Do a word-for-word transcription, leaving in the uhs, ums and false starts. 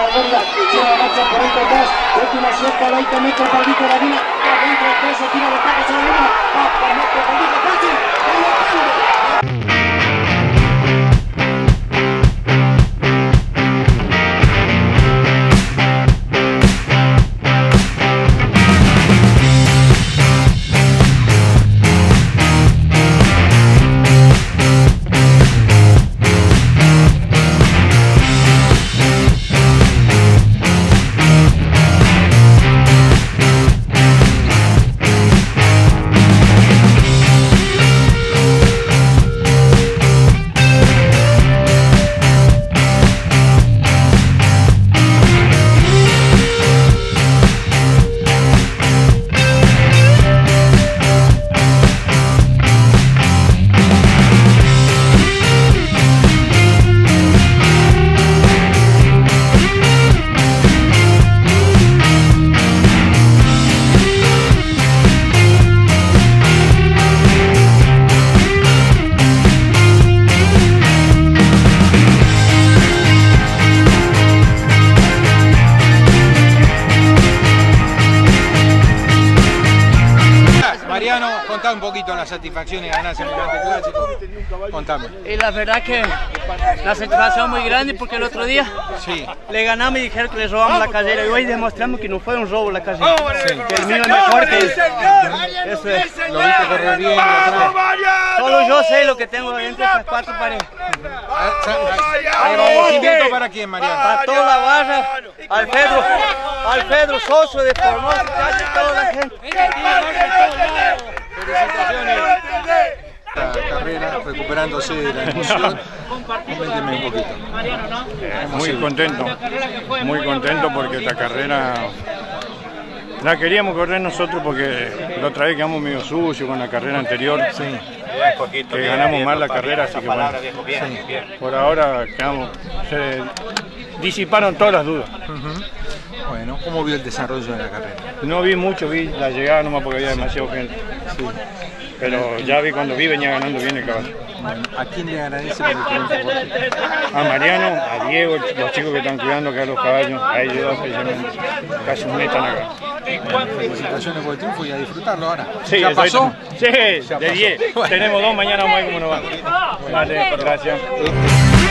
la derecha, lleva la marcha por entre atrás, última cierta, veinte metros, Pablito Ladina, adentro el peso, tira de tacos a la luna, va por metro, Pablito, fácil, Mariano, contame un poquito las satisfacciones de ganarse el Grande Clásico. Contame. Y la verdad que la satisfacción muy grande porque el otro día sí. le ganamos y dijeron que le robamos la carrera y hoy demostramos que no fue un robo la carrera. Sí. Que el mío es mejor que él. Eso es. Lo viste correr bien. Solo yo sé lo que tengo dentro de estas cuatro paredes. ¿Agradecimiento para quién, Mariano? Para toda la barra, Alfredo, Alfredo Soso de Formosa, casi toda la gente. Felicitaciones. La carrera recuperándose de la emoción. Coménteme un poquito. Eh, muy contento, muy contento porque esta carrera la queríamos correr nosotros porque la otra vez quedamos medio sucios con la carrera anterior. Sí. Que ganamos mal la carrera, así que bueno, sí. Por ahora quedamos, se disiparon todas las dudas. Uh-huh. Bueno, ¿cómo vio el desarrollo de la carrera? No vi mucho, vi la llegada nomás porque había demasiado gente. Sí. Pero ya vi cuando vi venía ganando bien el caballo. Bueno, ¿a quién le agradece por el triunfo? A Mariano, a Diego, los chicos que están cuidando acá los caballos, a ellos dos, ellos casi me están acá. Bueno, felicitaciones por el triunfo y a disfrutarlo ahora. Sí, ¿Ya pasó? Sí, ya de diez. Tenemos dos, mañana vamos a ver cómo nos va. Vale, gracias.